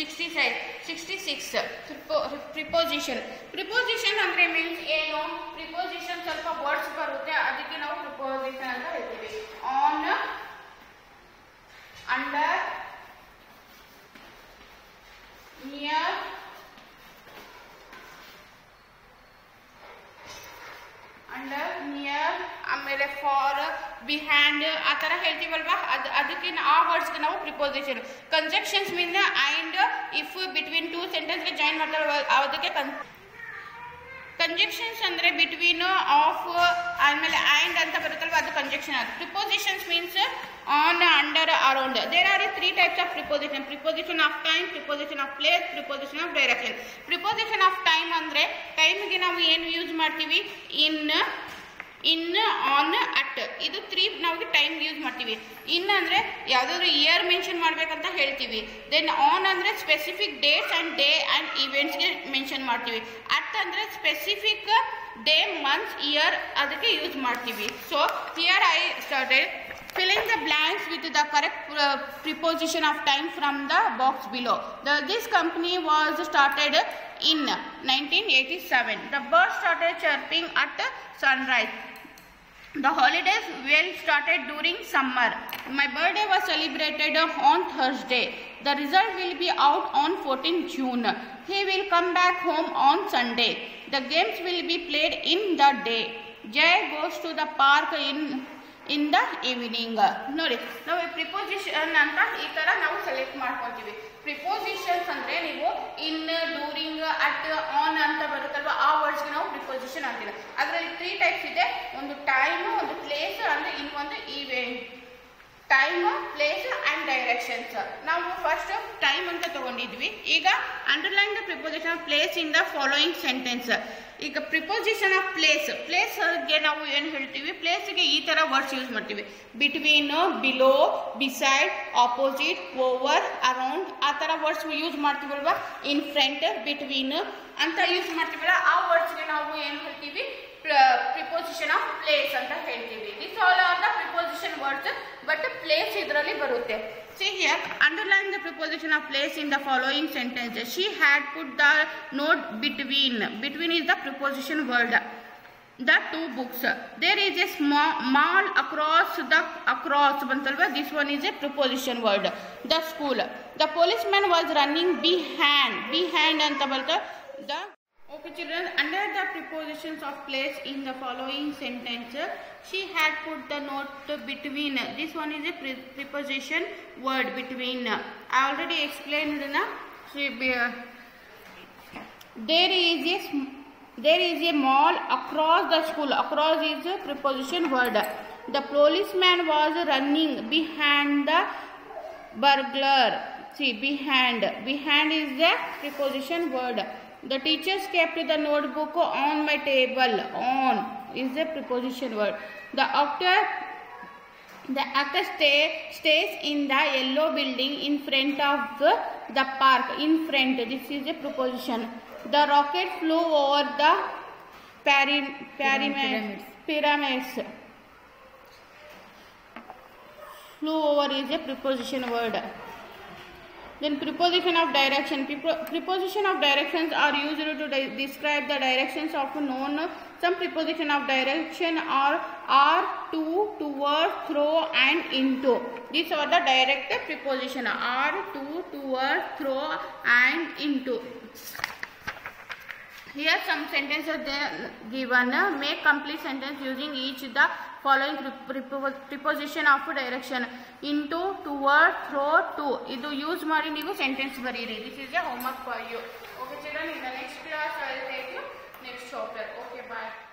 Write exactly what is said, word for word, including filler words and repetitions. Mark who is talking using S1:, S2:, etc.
S1: sixty-six sixty-six preposition preposition ಅಂದ್ರೆ means ಏನು preposition ಸ್ವಲ್ಪ ವರ್ಡ್ಸ್ ಬರುತ್ತೆ ಅದಕ್ಕೆ ನಾವು ಪ್ರಿಪೋಸಿಷನ್ ಅಂತ ಹೇಳ್ತೀವಿ on under near under near ಆಮೇಲೆ ಫಾರ್ ಬಿಹೈಂಡ್ ಆ ಥರ ಹೇಳ್ತೀವಲ್ವಾ ಅದು ಅದಕ್ಕೆ ಆ ವರ್ಡ್ಸ್ಗೆ ನಾವು preposition conjunctions mean and if between two ಸೆಂಟೆನ್ಸ್ಗೆ ಜಾಯಿನ್ ಮಾಡ್ತಾರೆ ಅದಕ್ಕೆ ಕನ್ ಕಂಜಕ್ಷನ್ಸ್ ಅಂದರೆ ಬಿಟ್ವೀನ್ ಆಫ್ ಆಮೇಲೆ ಆ್ಯಂಡ್ ಅಂತ ಬರುತ್ತಲ್ವ ಅದು ಕಂಜಕ್ಷನ್ ಅದು prepositions means on under around there are three types of preposition preposition of time preposition of place preposition of direction preposition of time ಅಂದರೆ ಟೈಮ್ಗೆ ನಾವು ಏನು ಯೂಸ್ ಮಾಡ್ತೀವಿ ಇನ್ ಇನ್ ಆನ್ ಅಟ್ ಇದು ತ್ರೀ ನಾವು ಟೈಮ್ ಯೂಸ್ ಮಾಡ್ತೀವಿ in ಅಂದರೆ ಯಾವುದಾದ್ರು ಇಯರ್ ಮೆನ್ಷನ್ ಮಾಡಬೇಕಂತ ಹೇಳ್ತೀವಿ ದೆನ್ ಆನ್ ಅಂದರೆ specific dates and day and ಇವೆಂಟ್ಸ್ಗೆ ಮೆನ್ಷನ್ ಮಾಡ್ತೀವಿ ಅಟ್ ಅಂದರೆ ಸ್ಪೆಸಿಫಿಕ್ ಡೇ ಮಂತ್ಸ್ ಇಯರ್ ಅದಕ್ಕೆ ಯೂಸ್ ಮಾಡ್ತೀವಿ so here I started filling the blanks with the correct uh, preposition of time from the box below. The, this company was started in nineteen eighty-seven. The birds started chirping at sunrise. The holidays well started during summer. My birthday was celebrated on Thursday. The result will be out on fourteenth June. He will come back home on Sunday. The games will be played in the day. Jay goes to the park in in the evening ನೋಡಿ ನಾವು preposition ಅಂತ ಈ ಥರ ನಾವು select ಮಾಡ್ಕೊತೀವಿ prepositions ಅಂದರೆ ನೀವು ಇನ್ during at on ಅಂತ ಬರುತ್ತಲ್ವ ಆ ವರ್ಡ್ಸ್ಗೆ ನಾವು ಪ್ರಿಪೋಸಿಷನ್ ಅಂತೀವಿ ಅದರಲ್ಲಿ ತ್ರೀ ಟೈಪ್ಸ್ ಇದೆ ಒಂದು ಟೈಮು ಒಂದು ಪ್ಲೇಸ್ ಅಂದರೆ ಇನ್ನೊಂದು event time place and directions ನಾವು ಫಸ್ಟ್ ಟೈಮ್ ಅಂತ ತಗೊಂಡಿದ್ವಿ ಈಗ underline the preposition of place in the following sentence ಈಗ ಪ್ರಿಪೋಸಿಷನ್ ಆಫ್ ಪ್ಲೇಸ್ ಪ್ಲೇಸ್ಗೆ ನಾವು ಏನು ಹೇಳ್ತೀವಿ ಪ್ಲೇಸ್ಗೆ ಈ ಥರ ವರ್ಡ್ಸ್ ಯೂಸ್ ಮಾಡ್ತೀವಿ between below beside opposite over around ಆ ಥರ ವರ್ಡ್ಸ್ ಯೂಸ್ ಮಾಡ್ತೀವಲ್ವ ಇನ್ ಫ್ರಂಟ್ ಬಿಟ್ವೀನ್ ಅಂತ ಯೂಸ್ ಮಾಡ್ತೀವಲ್ಲ ಆ ವರ್ಡ್ಸ್ಗೆ ನಾವು ಏನು ಹೇಳ್ತೀವಿ ಪ್ರಿಪೋಸಿಷನ್ ಆಫ್ ಪ್ಲೇಸ್ ಅಂತ ಹೇಳ್ತೀವಿ this all are the preposition words but place ಇದರಲ್ಲಿ ಬರುತ್ತೆ See here, underline the preposition of place in the following sentence. She had put the note between. Between is the preposition word. The two books. There is a small mall across the across. This one is a preposition word. The school. The policeman was running behind. Behind anta balta the. Okay children, under the prepositions of place in the following sentence, she had put the note between. This one is a pre preposition word between. I already explained na. She be, uh, there is a there is a mall across the school. Across is a preposition word. The policeman was running behind the burglar. See, behind. Behind is the preposition word. The teachers kept the notebook on my table. On is a preposition word. The actor, the actor stay, stays in the yellow building in front of the, the park. In front, this is a preposition. The rocket flew over the pari, pyramids. pyramids. Flew over is a preposition word. Then preposition of direction. Preposition of directions are used to describe the directions of known. Some preposition of direction are are to, towards, through and into. These are the direct preposition. Are, to, towards, through and into. Here some sentences they given. Make complete sentence using each the following preposition of direction. Into, toward, through, to. Idu use ಮಾಡಿ ನೀವು sentence ಬರೀರಿ. This is a homework for you. Okay children, in the next class I will take you next chapter. Okay, bye.